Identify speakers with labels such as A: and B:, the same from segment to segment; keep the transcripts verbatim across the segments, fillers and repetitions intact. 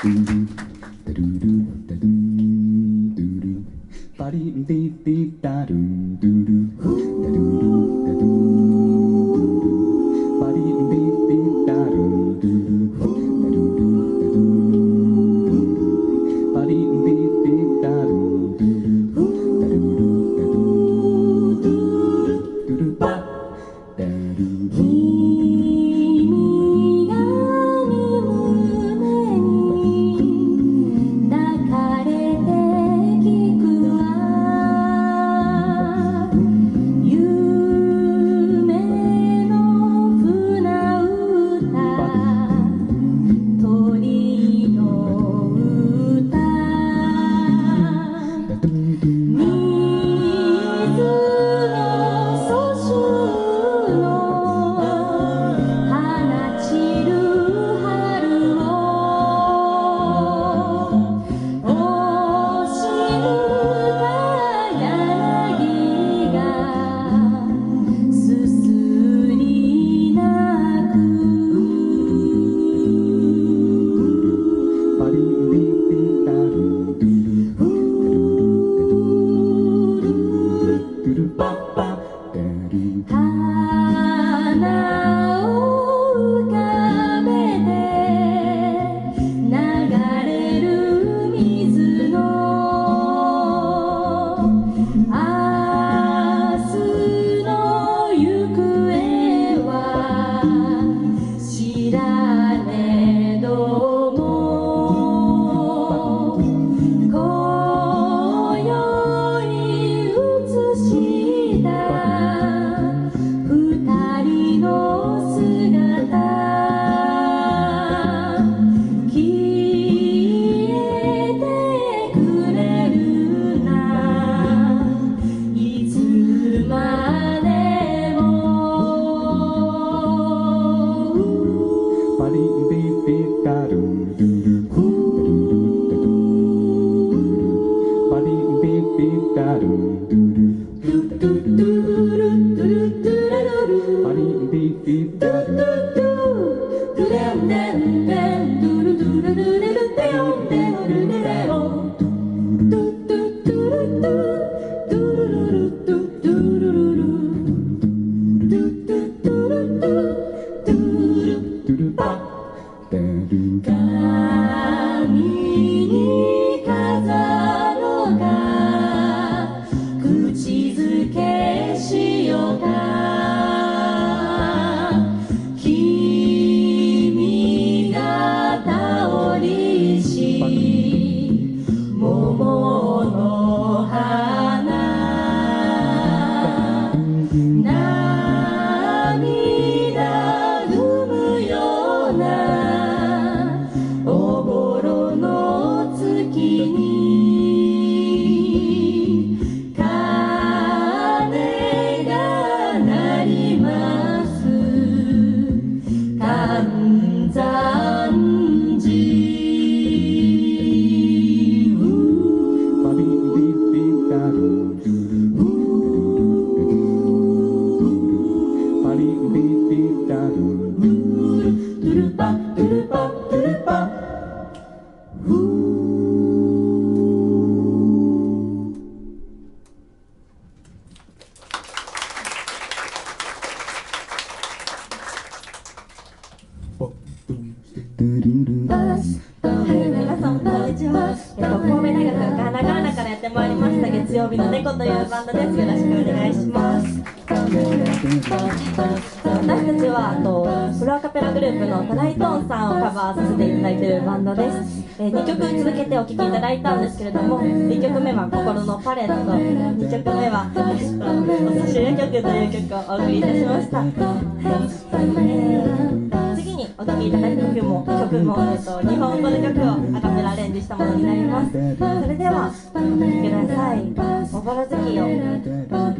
A: パリンティティタルンドゥルダルルダドゥパリンティティタルンドゥルダルルダドゥパリンティティタルンドゥルダルルダドゥドゥルパダルル
B: にきょく続けてお聴きいただいたんですけれども、いっきょくめは心のパレット、にきょくめはお差し入れ曲という曲をお送りいたしました。次にお聴きいただく曲も、曲も、えっと、日本語の曲をアカペラアレンジしたものになります。それではお聴きください。おぼろ月夜。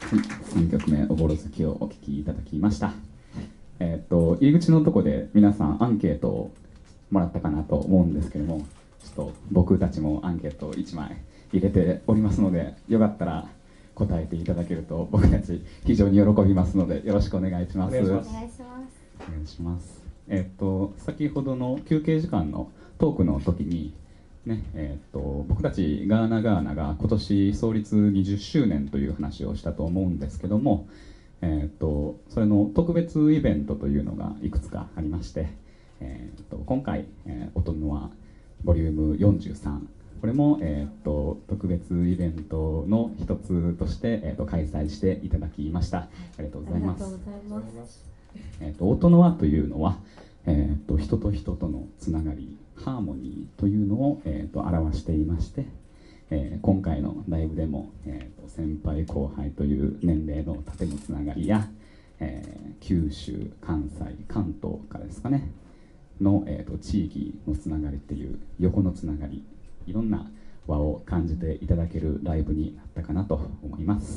A: さんきょくめ「おぼろ月」をお聴きいただきました。えー、っと入り口のとこで皆さんアンケートをもらったかなと思うんですけれども、ちょっと僕たちもアンケートをいちまい入れておりますので、よかったら答えていただけると僕たち非常に喜びますので、よろしくお願いします。
B: お願いします。
A: お願いします。えー、っと先ほどの休憩時間のトークの時にね、えー、っと僕たちガーナガーナが今年創立にじゅっしゅうねんという話をしたと思うんですけども、えー、っとそれの特別イベントというのがいくつかありまして、えー、っと今回、えー、音のはボリュームよんじゅうさん、これも、えー、っと特別イベントの一つとして、えー、っと開催していただきました。ありがとうございます。えー、っと音の輪というのは、えー、っと人と人とのつながり、ハーモニーというのを、えー、と表していまして、えー、今回のライブでも、えー、と先輩後輩という年齢の縦のつながりや、えー、九州、関西、関東からですかねの、えー、と地域のつながりっていう横のつながり、いろんな輪を感じていただけるライブになったかなと思います。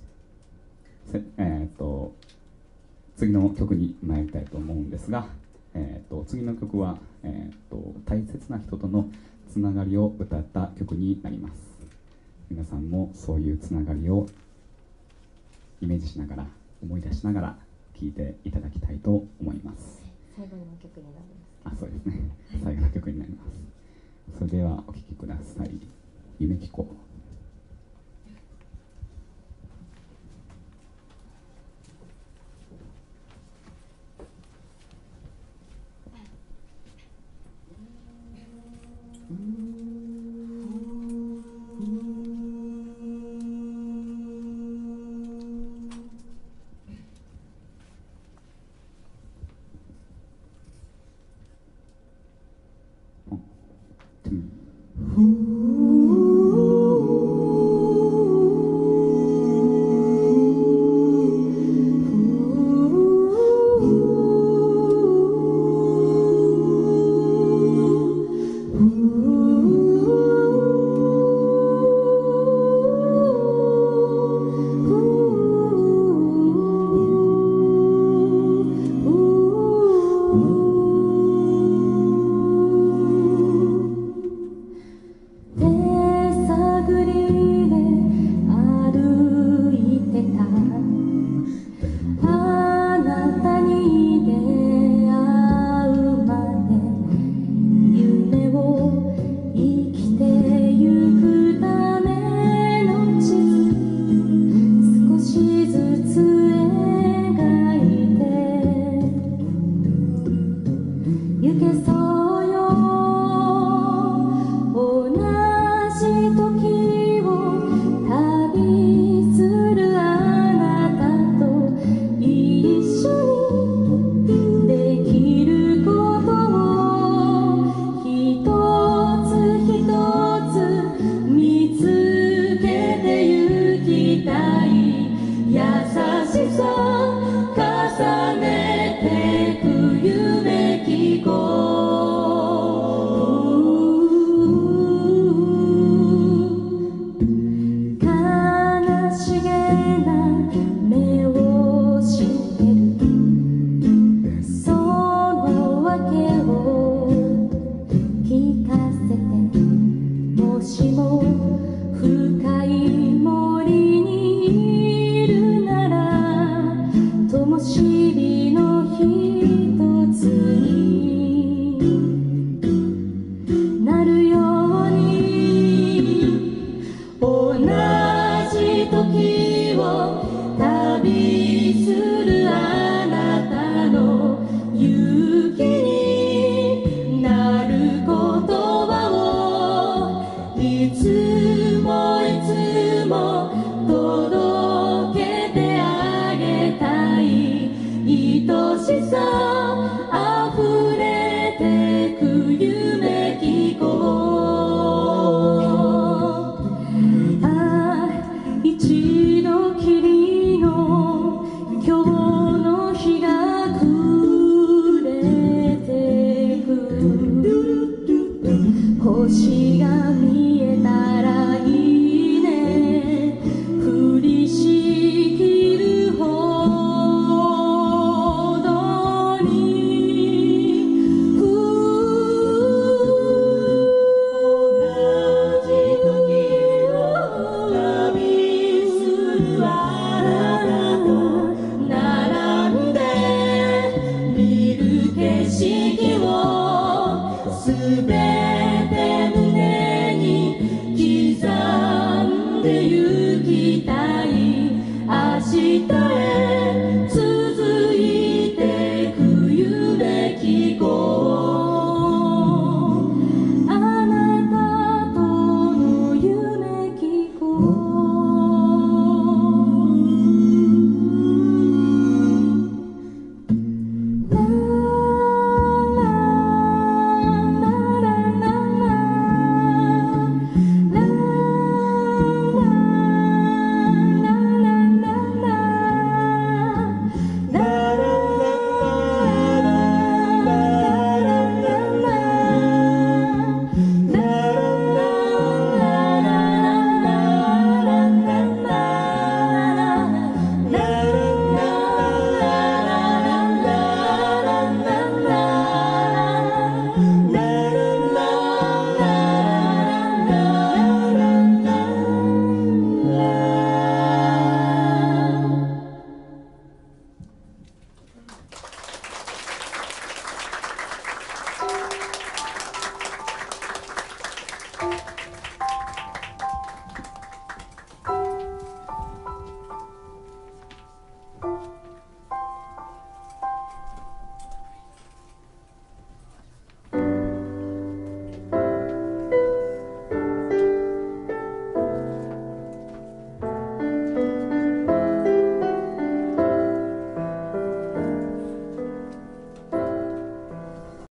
A: えー、と次の曲に参りたいと思うんですが、えー、と次の曲は、えー、と大切な人とのつながりを歌った曲になります。皆さんもそういうつながりをイメージしながら、思い出しながら聴いていただきたいと思います。
B: 最後の曲になり
A: ます。あ、そうですね。最後の曲になります。それではお聴きください。夢聞こう。
C: 一度きりんで行きたい明日へ続いてく夢聞こうあなたとの夢聞こう